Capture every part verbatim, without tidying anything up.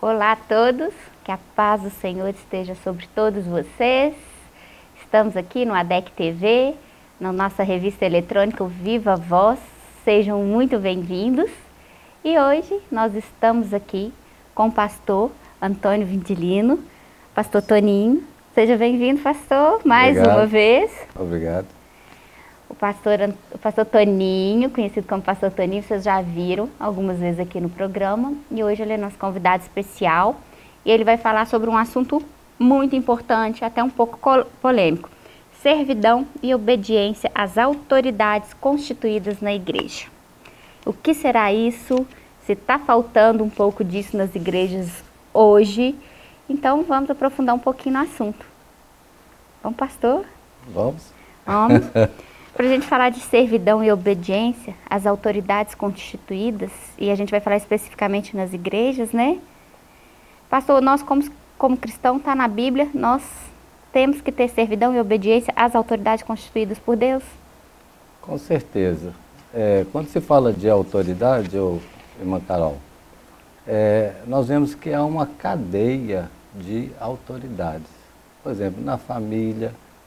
Olá a todos, que a paz do Senhor esteja sobre todos vocês. Estamos aqui no A D E C T V, na nossa revista eletrônica Viva Voz. Sejam muito bem-vindos. E hoje nós estamos aqui com o pastor Antônio Vintilino, pastor Toninho. Seja bem-vindo, pastor, mais Obrigado. uma vez. Obrigado. O pastor, o pastor Toninho, conhecido como pastor Toninho, vocês já viram algumas vezes aqui no programa. E hoje ele é nosso convidado especial. E ele vai falar sobre um assunto muito importante, até um pouco polêmico. Servidão e obediência às autoridades constituídas na igreja. O que será isso? Se está faltando um pouco disso nas igrejas hoje. Então vamos aprofundar um pouquinho no assunto. Vamos, pastor? Vamos. Vamos. Para a gente falar de servidão e obediência às autoridades constituídas, e a gente vai falar especificamente nas igrejas, né? Pastor, nós como, como cristão, está na Bíblia, nós temos que ter servidão e obediência às autoridades constituídas por Deus? Com certeza. É, quando se fala de autoridade, ô, irmã Carol, é, nós vemos que há uma cadeia de autoridades. Por exemplo, na família,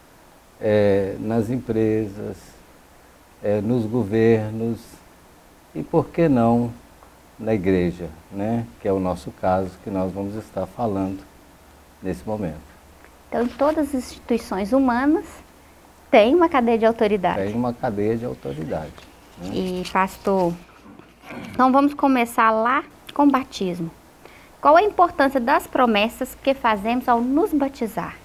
É, nas empresas, é, nos governos e, por que não, na igreja, né? Que é o nosso caso que nós vamos estar falando nesse momento. Então, em todas as instituições humanas tem uma cadeia de autoridade. Tem uma cadeia de autoridade. Né? E, pastor, então vamos começar lá com o batismo. Qual a importância das promessas que fazemos ao nos batizar?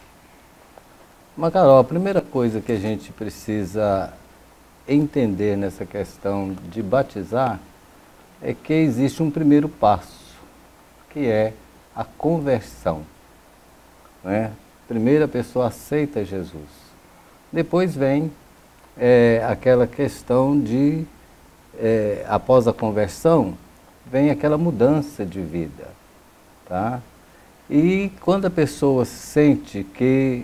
Mas, Carol, a primeira coisa que a gente precisa entender nessa questão de batizar é que existe um primeiro passo, que é a conversão. Né? Primeiro a pessoa aceita Jesus. Depois vem é, aquela questão de, é, após a conversão, vem aquela mudança de vida. Tá? E quando a pessoa sente que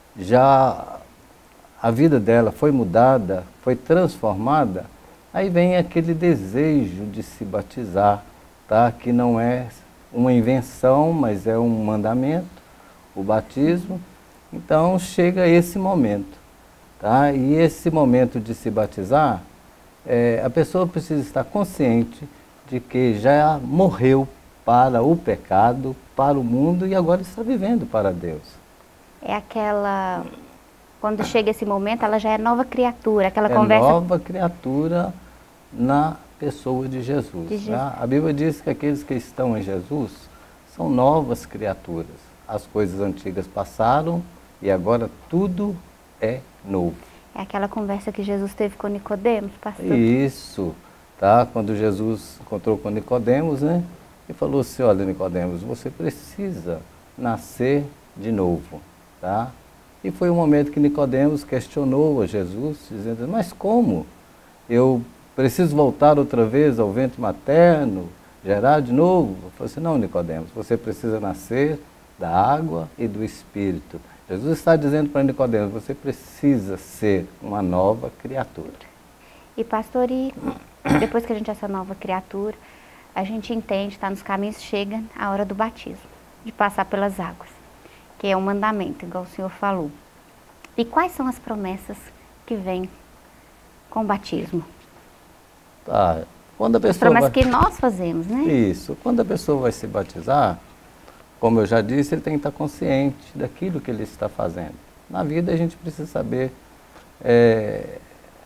já a vida dela foi mudada, foi transformada, aí vem aquele desejo de se batizar, tá? Que não é uma invenção, mas é um mandamento, o batismo. Então chega esse momento, tá? E esse momento de se batizar, é, a pessoa precisa estar consciente de que já morreu para o pecado, para o mundo e agora está vivendo para Deus. É aquela, quando chega esse momento, ela já é nova criatura, aquela é conversa... nova criatura na pessoa de Jesus. De Jesus. Né? A Bíblia diz que aqueles que estão em Jesus são novas criaturas. As coisas antigas passaram e agora tudo é novo. É aquela conversa que Jesus teve com Nicodemos, pastor? Isso, tá? Quando Jesus encontrou com Nicodemos, né? E falou assim, olha, Nicodemos, você precisa nascer de novo. Tá? E foi um momento que Nicodemos questionou a Jesus, dizendo, mas como? Eu preciso voltar outra vez ao ventre materno, gerar de novo? Eu falei assim, não, Nicodemos, você precisa nascer da água e do Espírito. Jesus está dizendo para Nicodemos, você precisa ser uma nova criatura. E pastor, e depois que a gente é essa nova criatura, a gente entende, está nos caminhos, chega a hora do batismo, de passar pelas águas, que é um mandamento, igual o senhor falou. E quais são as promessas que vêm com o batismo? Tá. Quando a pessoa As promessas vai... que nós fazemos, né? Isso. Quando a pessoa vai se batizar, como eu já disse, ele tem que estar consciente daquilo que ele está fazendo. Na vida a gente precisa saber é,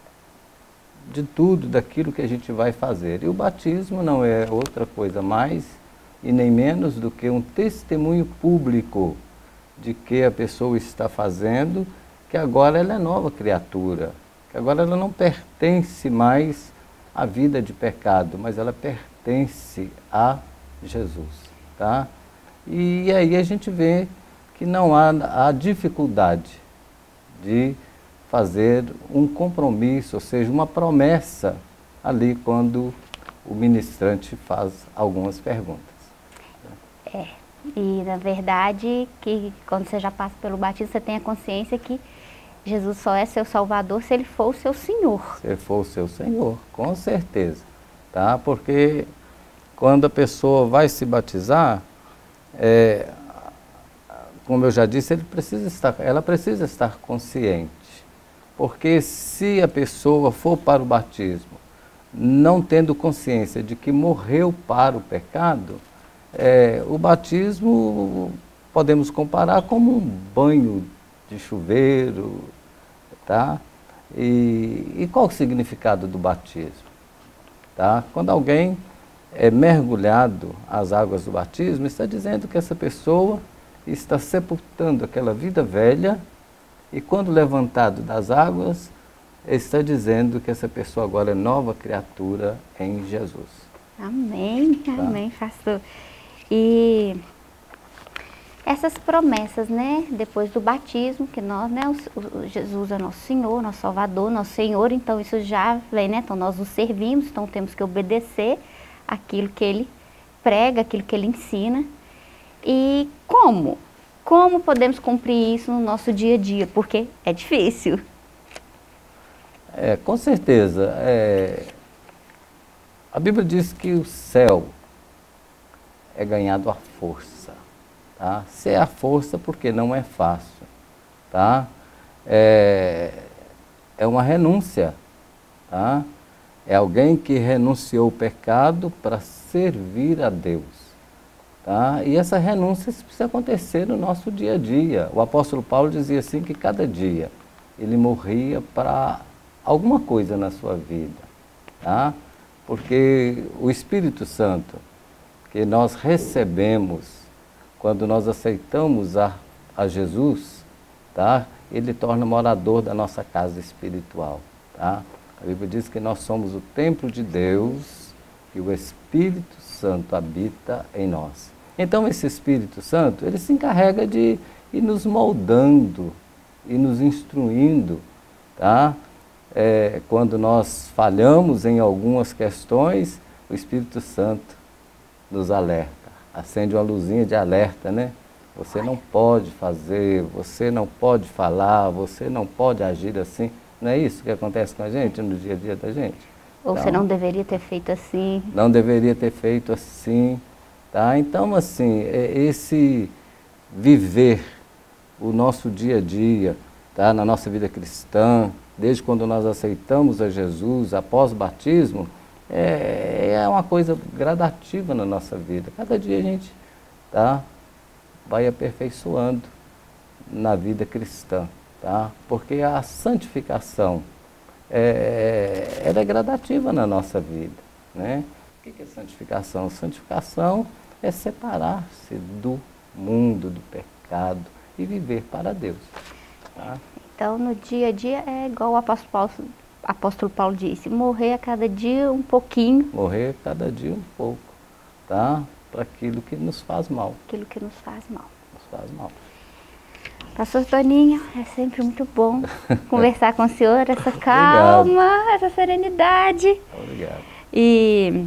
de tudo, daquilo que a gente vai fazer. E o batismo não é outra coisa mais e nem menos do que um testemunho público de que a pessoa está fazendo, que agora ela é nova criatura, que agora ela não pertence mais à vida de pecado, mas ela pertence a Jesus, tá? E aí a gente vê que não há a dificuldade de fazer um compromisso, ou seja, uma promessa ali quando o ministrante faz algumas perguntas. É. E, na verdade, que quando você já passa pelo batismo, você tem a consciência que Jesus só é seu Salvador se Ele for o seu Senhor. Se Ele for o seu Senhor, com certeza. Tá? Porque quando a pessoa vai se batizar, é, como eu já disse, ele precisa estar, ela precisa estar consciente. Porque se a pessoa for para o batismo, não tendo consciência de que morreu para o pecado, é, o batismo podemos comparar como um banho de chuveiro, tá? E, e qual o significado do batismo? Tá? Quando alguém é mergulhado às águas do batismo, está dizendo que essa pessoa está sepultando aquela vida velha e quando levantado das águas, está dizendo que essa pessoa agora é nova criatura em Jesus. Amém, Tá? amém, pastor. E essas promessas, né, depois do batismo, que nós, né, o, o, Jesus é nosso Senhor, nosso Salvador, nosso Senhor, então isso já vem, né, então nós o servimos, então temos que obedecer aquilo que Ele prega, aquilo que Ele ensina. E como? Como podemos cumprir isso no nosso dia a dia? Porque é difícil. É, com certeza. É, a Bíblia diz que o céu é ganhado à força. Tá? Se é a força, porque não é fácil. Tá? É, é uma renúncia. Tá? É alguém que renunciou o pecado para servir a Deus. Tá? E essa renúncia precisa acontecer no nosso dia a dia. O apóstolo Paulo dizia assim que cada dia ele morria para alguma coisa na sua vida. Tá? Porque o Espírito Santo que nós recebemos quando nós aceitamos a, a Jesus, tá? Ele torna morador da nossa casa espiritual. Tá? A Bíblia diz que nós somos o templo de Deus e o Espírito Santo habita em nós. Então esse Espírito Santo, ele se encarrega de ir nos moldando e nos instruindo, tá? É, quando nós falhamos em algumas questões, o Espírito Santo nos alerta, acende uma luzinha de alerta, né? Você não pode fazer, você não pode falar, você não pode agir assim. Não é isso que acontece com a gente no dia a dia da gente? Ou então, você não deveria ter feito assim. Não deveria ter feito assim. Tá? Então, assim, esse viver o nosso dia a dia, tá? Na nossa vida cristã, desde quando nós aceitamos a Jesus, após o batismo, é, é uma coisa gradativa na nossa vida. Cada dia a gente tá? vai aperfeiçoando na vida cristã, tá? Porque a santificação é, ela é gradativa na nossa vida, né? O que é santificação? Santificação é separar-se do mundo, do pecado e viver para Deus. Tá? Então, no dia a dia é igual o apóstolo Paulo, apóstolo Paulo disse, morrer a cada dia um pouquinho. Morrer a cada dia um pouco, tá? Para aquilo que nos faz mal. Aquilo que nos faz mal. Nos faz mal. Pastor Toninho, é sempre muito bom conversar com o senhor, essa calma, essa serenidade. Obrigado. E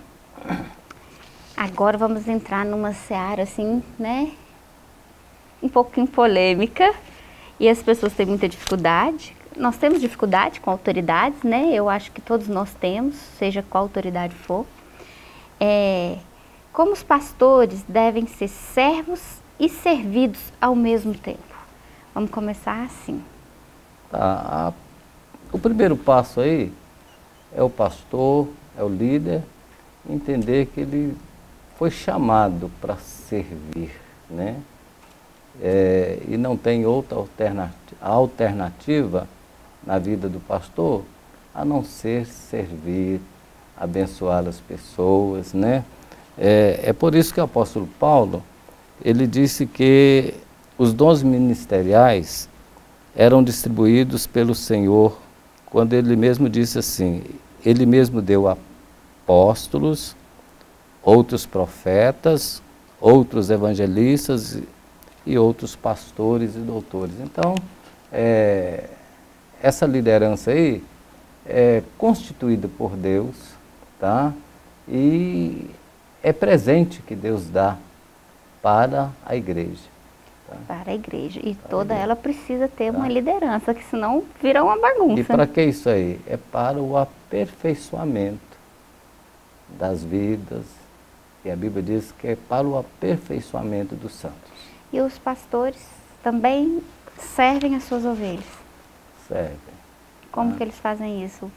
agora vamos entrar numa seara assim, né, um pouquinho polêmica, e as pessoas têm muita dificuldade. Nós temos dificuldade com autoridades, né, eu acho que todos nós temos, seja qual autoridade for. É, como os pastores devem ser servos e servidos ao mesmo tempo? Vamos começar assim. Tá, a, o primeiro passo aí é o pastor, é o líder, entender que ele foi chamado para servir, né? É, e não tem outra alternativa, alternativa na vida do pastor a não ser servir, abençoar as pessoas, né? É, é por isso que o apóstolo Paulo, ele disse que os dons ministeriais eram distribuídos pelo Senhor, quando ele mesmo disse assim, ele mesmo deu apóstolos, outros profetas, outros evangelistas e outros pastores e doutores. Então, é, essa liderança aí é constituída por Deus, tá? E é presente que Deus dá para a igreja. Tá? Para a igreja. E para toda igreja. ela precisa ter Tá? uma liderança, que senão vira uma bagunça. E para que isso aí? É para o aperfeiçoamento das vidas E a Bíblia diz que é para o aperfeiçoamento dos santos. E os pastores também servem as suas ovelhas? Servem. Como Ah. que eles fazem isso?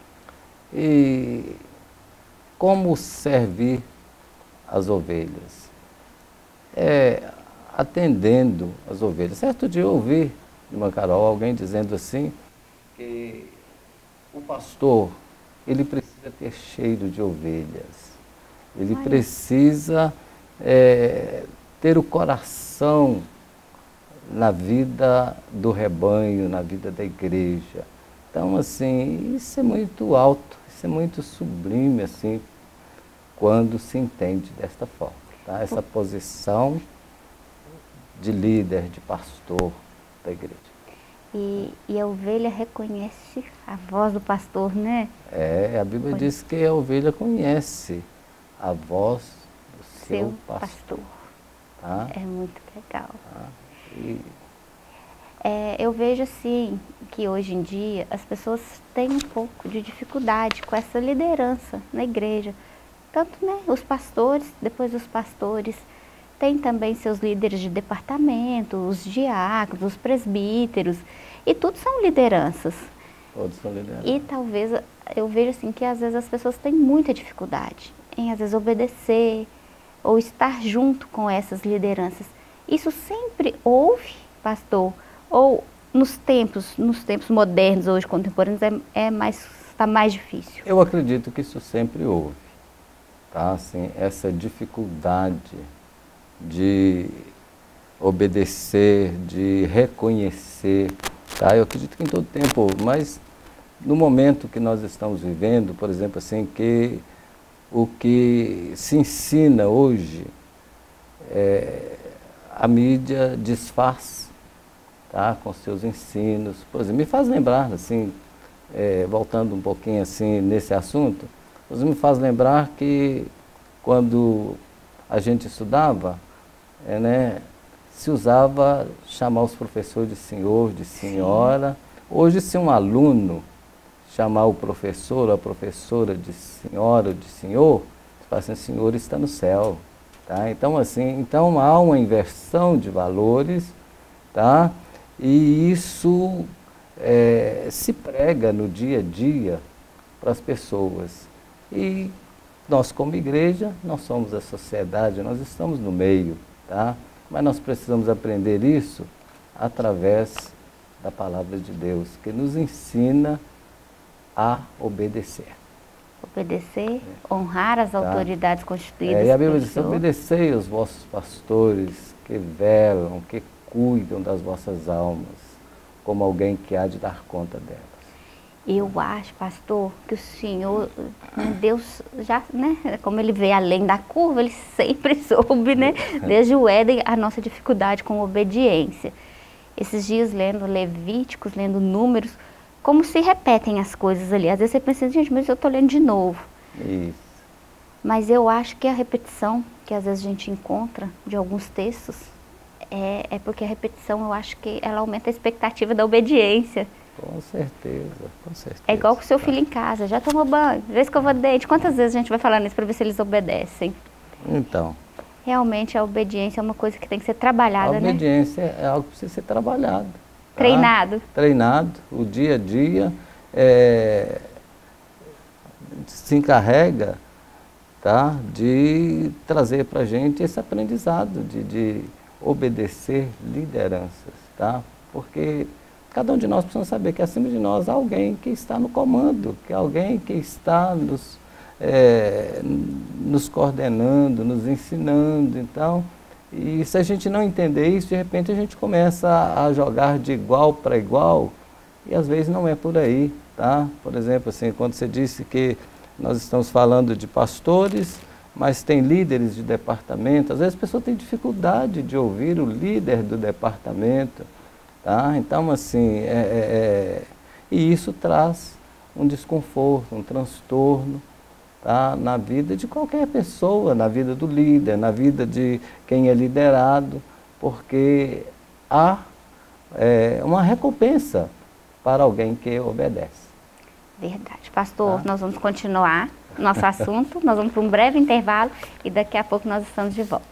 E como servir as ovelhas? É atendendo as ovelhas. Certo dia eu ouvi de Mancarol alguém dizendo assim, que o pastor, ele precisa ter cheiro de ovelhas. Ele Ai. precisa é, ter o coração na vida do rebanho, na vida da igreja. Então, assim, isso é muito alto, isso é muito sublime, assim, quando se entende desta forma, tá? Essa posição de líder, de pastor da igreja. E, e a ovelha reconhece a voz do pastor, né? É, a Bíblia Conhe- diz que a ovelha conhece a voz do seu, Seu pastor. pastor. Tá? É muito legal. Tá? E, É, eu vejo assim que hoje em dia as pessoas têm um pouco de dificuldade com essa liderança na igreja. Tanto, né, os pastores, depois os pastores, tem também seus líderes de departamento, os diáconos, os presbíteros, e tudo são lideranças. todos são liderados. E talvez eu vejo assim que às vezes as pessoas têm muita dificuldade em às vezes obedecer ou estar junto com essas lideranças. Isso sempre houve, pastor? Ou nos tempos, nos tempos modernos, hoje contemporâneos, é, é mais, está mais difícil? Eu acredito que isso sempre houve, tá? Assim, essa dificuldade de obedecer, de reconhecer, tá? Eu acredito que em todo tempo houve, mas no momento que nós estamos vivendo, por exemplo, assim, que o que se ensina hoje, é, a mídia desfaz, tá, com seus ensinos. Por exemplo, me faz lembrar, assim, é, voltando um pouquinho assim nesse assunto, você me faz lembrar que quando a gente estudava, é, né, se usava chamar os professores de senhor, de senhora. Sim. Hoje, se um aluno chamar o professor ou a professora de senhora ou de senhor, você fala assim, senhor está no céu. Tá? Então, assim, então há uma inversão de valores, tá? E isso é, se prega no dia a dia para as pessoas. E nós, como igreja, nós somos a sociedade, nós estamos no meio, tá? Mas nós precisamos aprender isso através da palavra de Deus, que nos ensina a obedecer. Obedecer, é. honrar as tá. autoridades constituídas. É, e a Bíblia diz, obedecei aos vossos pastores que velam, que cuidam das vossas almas, como alguém que há de dar conta delas. Eu acho, pastor, que o Senhor, Deus já, né, como Ele vê além da curva, Ele sempre soube, né, desde o Éden, a nossa dificuldade com obediência. Esses dias lendo Levíticos, lendo Números, como se repetem as coisas ali. Às vezes você pensa, gente, mas eu estou lendo de novo. Isso. Mas eu acho que a repetição que às vezes a gente encontra de alguns textos, é, é porque a repetição, eu acho que ela aumenta a expectativa da obediência. Com certeza, com certeza. É igual com o seu filho em casa, já tomou banho, já escovou dente. Quantas vezes a gente vai falando isso para ver se eles obedecem? Então. Realmente a obediência é uma coisa que tem que ser trabalhada, a né? A obediência é algo que precisa ser trabalhado. Tá? Treinado. Treinado, o dia a dia é, se encarrega, tá, de trazer para a gente esse aprendizado de, de obedecer lideranças, tá? Porque cada um de nós precisa saber que acima de nós há alguém que está no comando, que é alguém que está nos, é, nos coordenando, nos ensinando. Então, e se a gente não entender isso, de repente a gente começa a jogar de igual para igual, e às vezes não é por aí, tá? Por exemplo, assim, quando você disse que nós estamos falando de pastores, mas tem líderes de departamento, às vezes a pessoa tem dificuldade de ouvir o líder do departamento, tá? Então, assim, é, é, é, e isso traz um desconforto, um transtorno, tá? Na vida de qualquer pessoa, na vida do líder, na vida de quem é liderado, porque há é, uma recompensa para alguém que obedece. Verdade. Pastor, tá? nós vamos continuar nosso assunto. Nós vamos para um breve intervalo e daqui a pouco nós estamos de volta.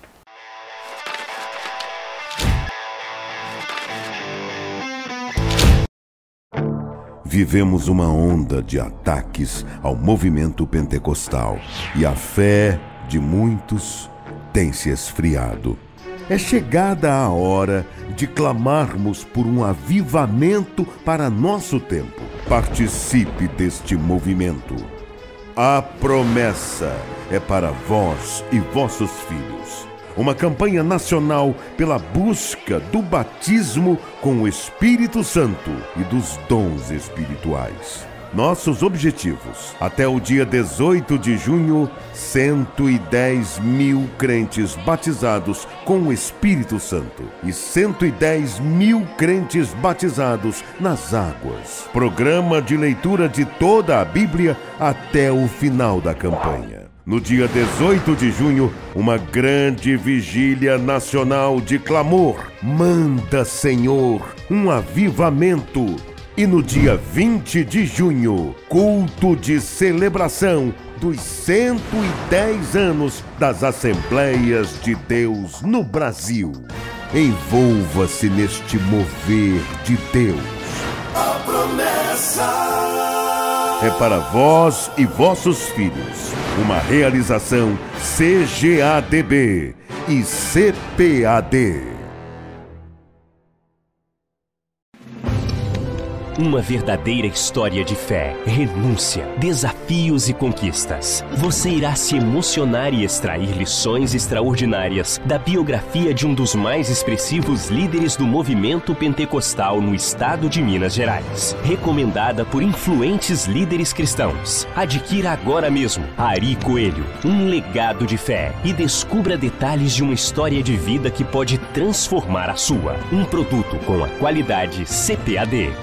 Vivemos uma onda de ataques ao movimento pentecostal e a fé de muitos tem se esfriado. É chegada a hora de clamarmos por um avivamento para nosso tempo. Participe deste movimento. A promessa é para vós e vossos filhos. Uma campanha nacional pela busca do batismo com o Espírito Santo e dos dons espirituais. Nossos objetivos: até o dia dezoito de junho, cento e dez mil crentes batizados com o Espírito Santo e cento e dez mil crentes batizados nas águas. Programa de leitura de toda a Bíblia até o final da campanha. No dia dezoito de junho, uma grande vigília nacional de clamor. Manda, Senhor, um avivamento. E no dia vinte de junho, culto de celebração dos cento e dez anos das Assembleias de Deus no Brasil. Envolva-se neste mover de Deus. A promessa é para vós e vossos filhos. Uma realização C G A D B e C P A D. Uma verdadeira história de fé, renúncia, desafios e conquistas. Você irá se emocionar e extrair lições extraordinárias da biografia de um dos mais expressivos líderes do movimento pentecostal no estado de Minas Gerais. Recomendada por influentes líderes cristãos. Adquira agora mesmo Ari Coelho, um legado de fé, e descubra detalhes de uma história de vida que pode transformar a sua. Um produto com a qualidade C P A D.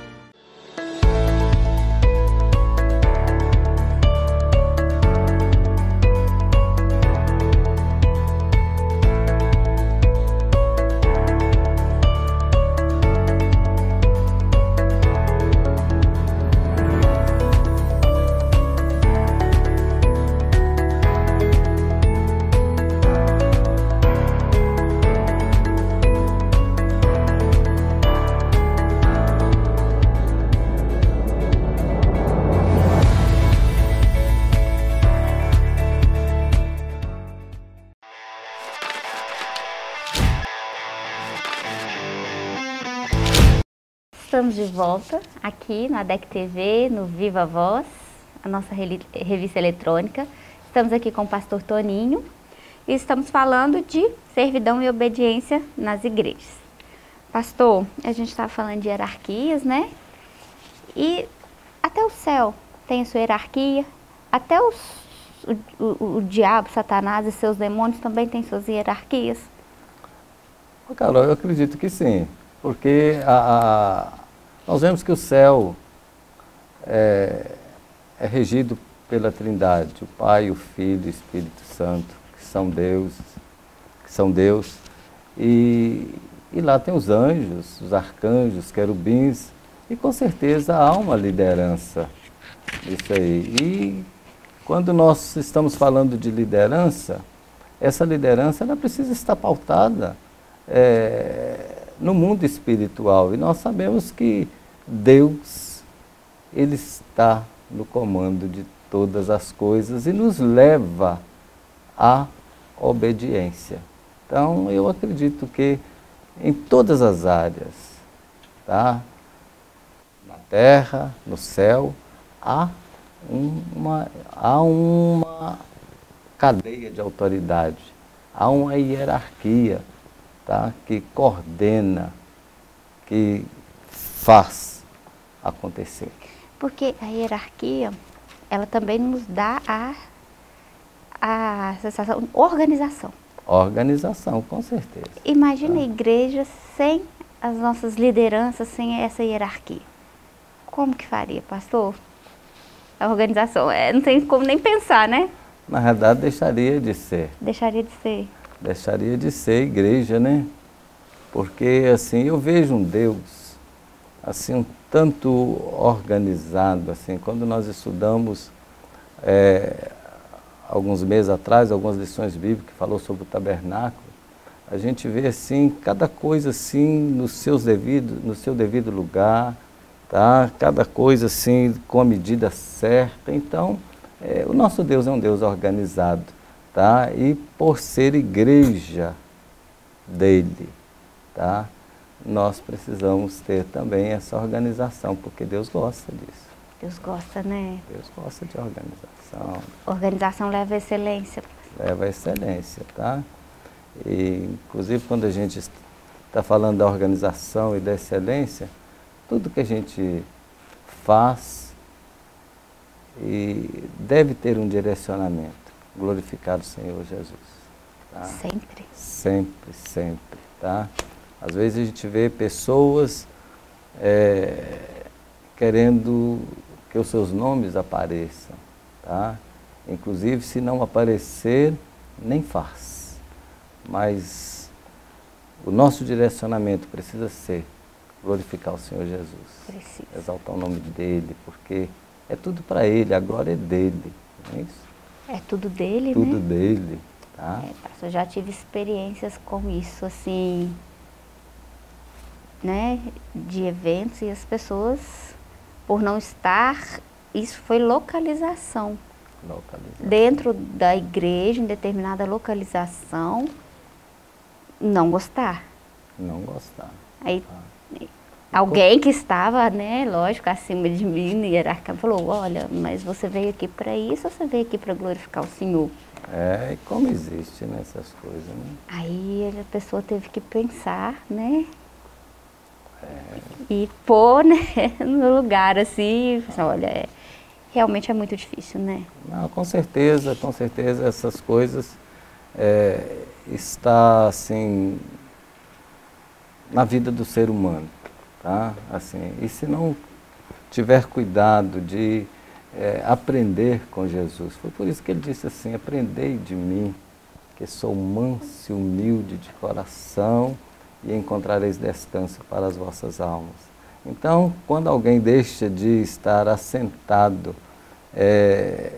Estamos de volta aqui na D E C T V, no Viva Voz, a nossa revista eletrônica. Estamos aqui com o pastor Toninho e estamos falando de servidão e obediência nas igrejas. Pastor, a gente estava falando de hierarquias, né? E até o céu tem a sua hierarquia, até os, o, o, o diabo, Satanás e seus demônios também têm suas hierarquias. Carol, eu acredito que sim, porque a, a nós vemos que o céu é, é regido pela Trindade, o Pai, o Filho e o Espírito Santo, que são Deus, que são Deus. E, e lá tem os anjos, os arcanjos, querubins, e com certeza há uma liderança nisso aí. E quando nós estamos falando de liderança, essa liderança ela precisa estar pautada é, no mundo espiritual, e nós sabemos que Deus, Ele está no comando de todas as coisas e nos leva à obediência. Então, eu acredito que em todas as áreas, tá? Na terra, no céu, há uma, há uma cadeia de autoridade, há uma hierarquia, tá? Que coordena, que faz acontecer. Porque a hierarquia, ela também nos dá a, a sensação de organização. Organização, com certeza. Imagina tá? a igreja sem as nossas lideranças, sem essa hierarquia. Como que faria, pastor? A organização, é, não tem como nem pensar, né? Na verdade, deixaria de ser. Deixaria de ser. Deixaria de ser igreja, né? Porque, assim, eu vejo um Deus, assim, um tanto organizado, assim, quando nós estudamos é, alguns meses atrás, algumas lições bíblicas que falou sobre o tabernáculo, a gente vê assim, cada coisa assim no, seus devido, no seu devido lugar, tá? Cada coisa assim com a medida certa. Então, é, o nosso Deus é um Deus organizado, tá? E por ser igreja dele, tá? Nós precisamos ter também essa organização, porque Deus gosta disso. Deus gosta, né? Deus gosta de organização. Organização leva a excelência. Leva a excelência, tá? E, inclusive, quando a gente está falando da organização e da excelência, tudo que a gente faz e deve ter um direcionamento. Glorificar o Senhor Jesus. Tá? Sempre. Sempre, sempre, tá? Às vezes a gente vê pessoas é, querendo que os seus nomes apareçam, tá? Inclusive, se não aparecer, nem faz. Mas o nosso direcionamento precisa ser glorificar o Senhor Jesus. Precisa. Exaltar o nome dele, porque é tudo para ele, a glória é dele, não é isso? É tudo dele, Tudo né? dele, tá? É, pastor, já tive experiências com isso, assim, né, de eventos, e as pessoas, por não estar, isso foi localização. Localização. Dentro da igreja, em determinada localização, não gostar. Não gostar. Aí, alguém que estava, né, lógico, acima de mim, na hierarquia, falou, olha, mas você veio aqui para isso ou você veio aqui para glorificar o Senhor? É, e como existe nessas coisas, né? Aí a pessoa teve que pensar, né? É. E pôr, né, no lugar assim, olha, é, realmente é muito difícil, né? Não, com certeza, com certeza essas coisas é, está assim na vida do ser humano, tá? Assim, e se não tiver cuidado de é, aprender com Jesus, foi por isso que ele disse assim, aprendei de mim, que sou manso e humilde de coração, e encontrareis descanso para as vossas almas. Então, quando alguém deixa de estar assentado é,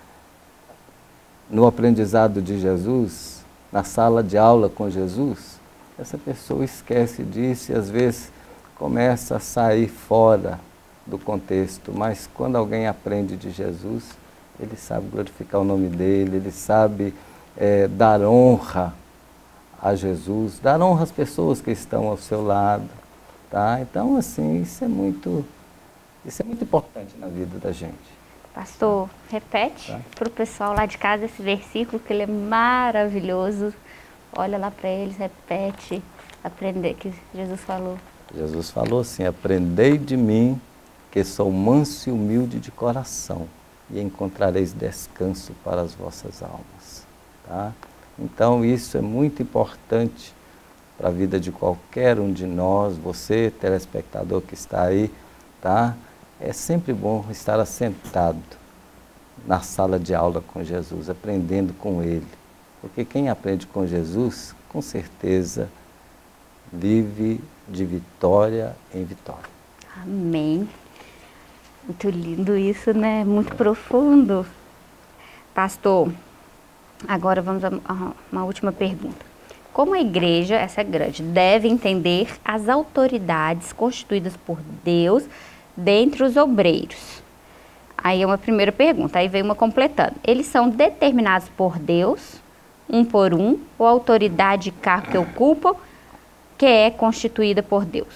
no aprendizado de Jesus, na sala de aula com Jesus, essa pessoa esquece disso e às vezes começa a sair fora do contexto. Mas quando alguém aprende de Jesus, ele sabe glorificar o nome dele, ele sabe é, dar honra a Jesus, dar honra às pessoas que estão ao seu lado, tá? Então, assim, isso é muito, isso é muito importante na vida da gente. Pastor, repete tá? para o pessoal lá de casa esse versículo, que ele é maravilhoso. Olha lá para eles, repete, aprender, que Jesus falou. Jesus falou assim, aprendei de mim, que sou manso e humilde de coração, e encontrareis descanso para as vossas almas, tá? Então, isso é muito importante para a vida de qualquer um de nós, você, telespectador que está aí, tá? É sempre bom estar assentado na sala de aula com Jesus, aprendendo com Ele. Porque quem aprende com Jesus, com certeza, vive de vitória em vitória. Amém. Muito lindo isso, né? Muito profundo. Pastor, agora vamos a uma última pergunta. Como a igreja, essa é grande, deve entender as autoridades constituídas por Deus dentre os obreiros? Aí é uma primeira pergunta, aí vem uma completando. Eles são determinados por Deus, um por um, ou a autoridade e cargo que ocupam, que é constituída por Deus?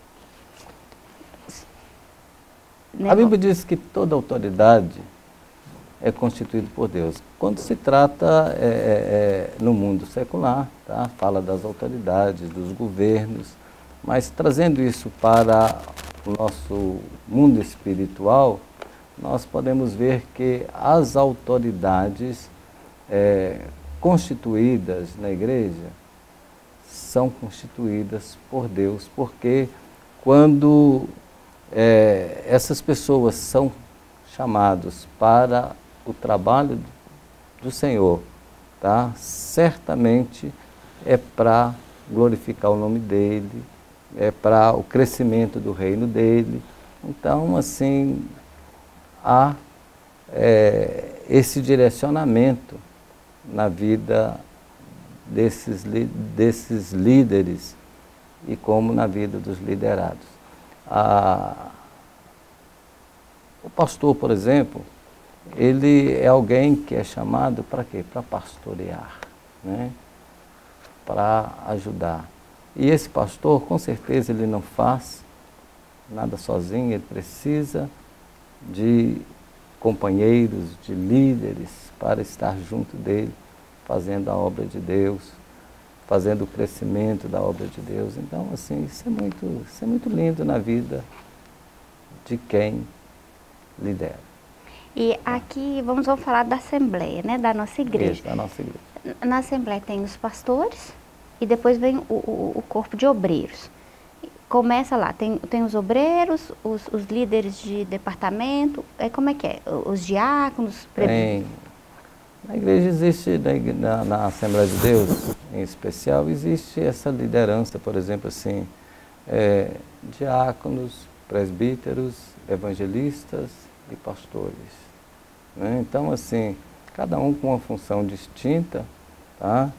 A Bíblia diz que toda autoridade é constituída por Deus. Quando se trata é, é, no mundo secular, tá? Fala das autoridades, dos governos, mas trazendo isso para o nosso mundo espiritual, nós podemos ver que as autoridades é, constituídas na igreja são constituídas por Deus, porque quando é, essas pessoas são chamados para o trabalho do Senhor, tá? Certamente é para glorificar o nome dele, é para o crescimento do reino dele. Então, assim, há é, esse direcionamento na vida desses, desses líderes e como na vida dos liderados. A, o pastor, por exemplo, ele é alguém que é chamado para quê? Para pastorear, né? Para ajudar. E esse pastor, com certeza, ele não faz nada sozinho, ele precisa de companheiros, de líderes para estar junto dele, fazendo a obra de Deus, fazendo o crescimento da obra de Deus. Então, assim, isso é muito, isso é muito lindo na vida de quem lidera. E aqui, vamos, vamos falar da Assembleia, né, da nossa igreja. Isso, da nossa igreja. Na Assembleia tem os pastores e depois vem o, o, o corpo de obreiros. Começa lá, tem, tem os obreiros, os, os líderes de departamento, é, como é que é? Os diáconos? Tem. Na igreja existe, na, na Assembleia de Deus, em especial, existe essa liderança, por exemplo, assim, é, diáconos, presbíteros, evangelistas e pastores, né? Então, assim, cada um com uma função distinta, tá?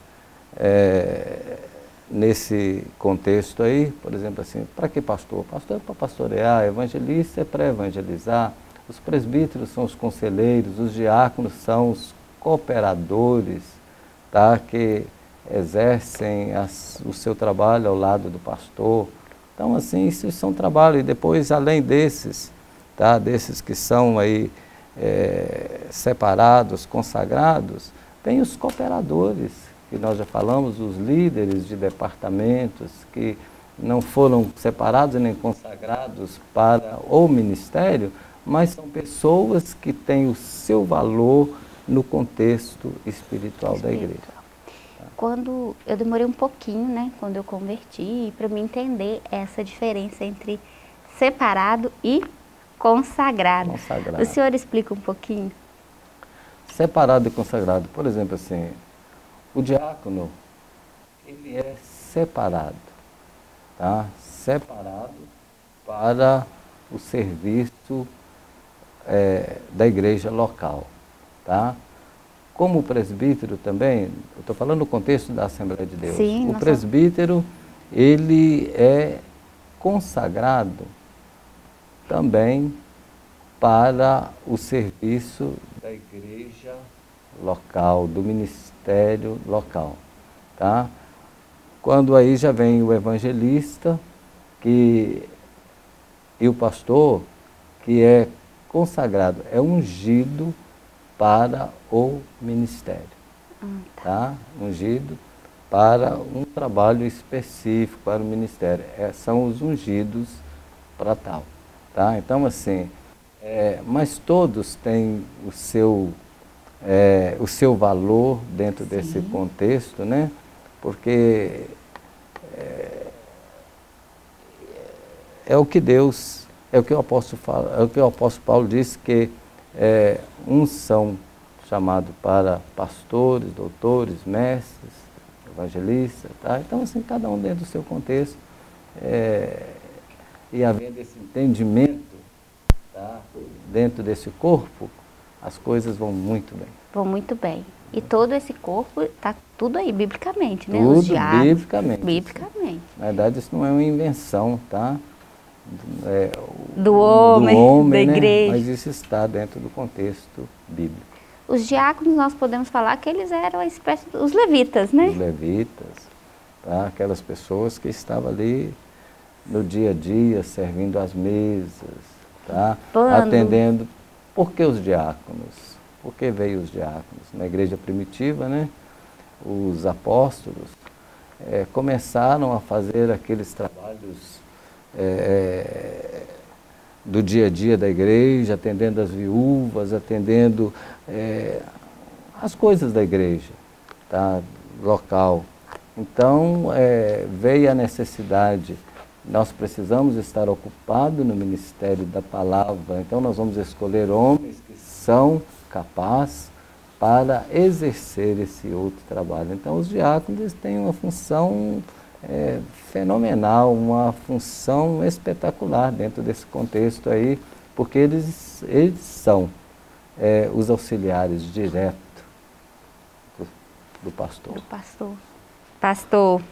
É, nesse contexto aí, por exemplo, assim, para que pastor? Pastor é para pastorear, evangelista é para evangelizar, os presbíteros são os conselheiros, os diáconos são os cooperadores, tá? Que exercem as, o seu trabalho ao lado do pastor. Então, assim, isso são trabalhos. E depois, além desses, tá? Desses que são aí é, separados, consagrados, tem os cooperadores, que nós já falamos, os líderes de departamentos, que não foram separados nem consagrados para o ministério, mas são pessoas que têm o seu valor no contexto espiritual, espiritual. da igreja. Quando eu demorei um pouquinho, né, quando eu converti, para me entender essa diferença entre separado e consagrado. consagrado. O senhor explica um pouquinho? Separado e consagrado, por exemplo, assim, o diácono, ele é separado, tá? Separado para o serviço é, da igreja local, tá? Como o presbítero também, eu estou falando no contexto da Assembleia de Deus, Sim, o presbítero, ele é consagrado também para o serviço da igreja local, do ministério local, tá? Quando aí já vem o evangelista que, e o pastor, que é consagrado, é ungido para o ministério, hum, tá. tá? Ungido para um trabalho específico para o ministério. É, são os ungidos para tal, tá? Então, assim, é, mas todos têm o seu, é, o seu valor dentro Sim. desse contexto, né? Porque é, é o que Deus, é o que o apóstolo fala, é o que o apóstolo Paulo disse, que é, uns são chamados para pastores, doutores, mestres, evangelistas, tá? Então, assim, cada um dentro do seu contexto, é, e havendo esse entendimento, tá? Dentro desse corpo, as coisas vão muito bem. Vão muito bem. E todo esse corpo está tudo aí, biblicamente, né? Tudo Os diabos, biblicamente. Biblicamente. Na verdade, isso não é uma invenção, tá? É, do homem, do homem da né? igreja. Mas isso está dentro do contexto bíblico. Os diáconos, nós podemos falar que eles eram a espécie dos levitas, né? Os levitas, tá? Aquelas pessoas que estavam ali no dia a dia, servindo as mesas, tá? Atendendo. Por que os diáconos? Por que veio os diáconos? Na igreja primitiva, né? Os apóstolos é, começaram a fazer aqueles trabalhos é, do dia a dia da igreja, atendendo as viúvas, atendendo é, as coisas da igreja, tá? Local. Então, é, veio a necessidade, nós precisamos estar ocupados no ministério da palavra, então nós vamos escolher homens que são capazes para exercer esse outro trabalho. Então, os diáconos têm uma função é, fenomenal, uma função espetacular dentro desse contexto aí, porque eles, eles são é, os auxiliares direto do, do pastor. Do pastor. Pastor,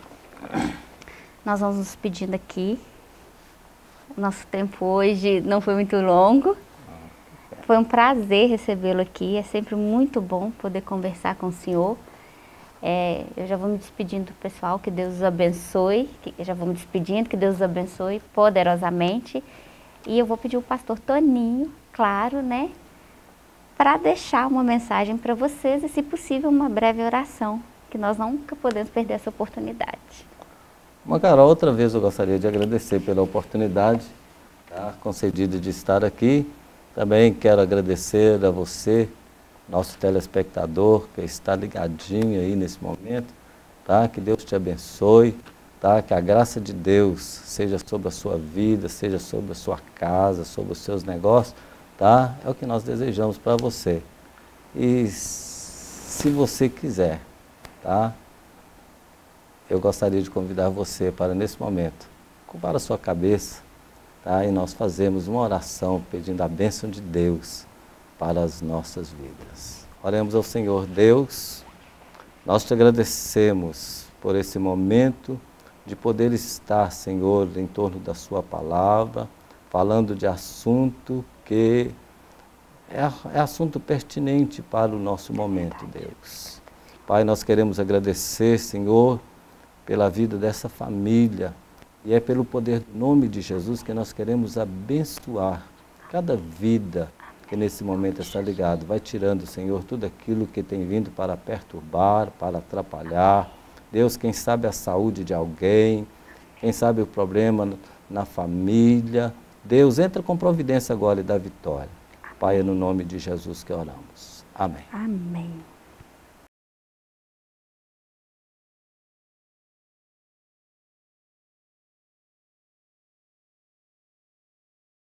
nós vamos nos pedindo aqui. Nosso tempo hoje não foi muito longo. Foi um prazer recebê-lo aqui. É sempre muito bom poder conversar com o senhor. É, eu já vou me despedindo do pessoal, que Deus os abençoe. Que, eu já vou me despedindo, que Deus os abençoe poderosamente. E eu vou pedir o pastor Toninho, claro, né, para deixar uma mensagem para vocês e, se possível, uma breve oração, que nós nunca podemos perder essa oportunidade. Mas, Carol, outra vez eu gostaria de agradecer pela oportunidade, tá, concedida de estar aqui. Também quero agradecer a você, nosso telespectador, que está ligadinho aí nesse momento, tá? Que Deus te abençoe, tá? Que a graça de Deus seja sobre a sua vida, seja sobre a sua casa, sobre os seus negócios, tá? É o que nós desejamos para você. E se você quiser, tá? Eu gostaria de convidar você para, nesse momento, curvar a sua cabeça, tá? E nós fazemos uma oração pedindo a bênção de Deus para as nossas vidas. Oremos ao Senhor. Deus, nós te agradecemos por esse momento de poder estar, Senhor, em torno da sua palavra, falando de assunto que é, é assunto pertinente para o nosso momento, Deus. Pai, nós queremos agradecer, Senhor, pela vida dessa família, e é pelo poder do nome de Jesus que nós queremos abençoar cada vida que nesse momento está ligado. Vai tirando, Senhor, tudo aquilo que tem vindo para perturbar, para atrapalhar. Deus, quem sabe a saúde de alguém, quem sabe o problema na família. Deus, entra com providência agora e dá vitória. Pai, é no nome de Jesus que oramos. Amém. Amém.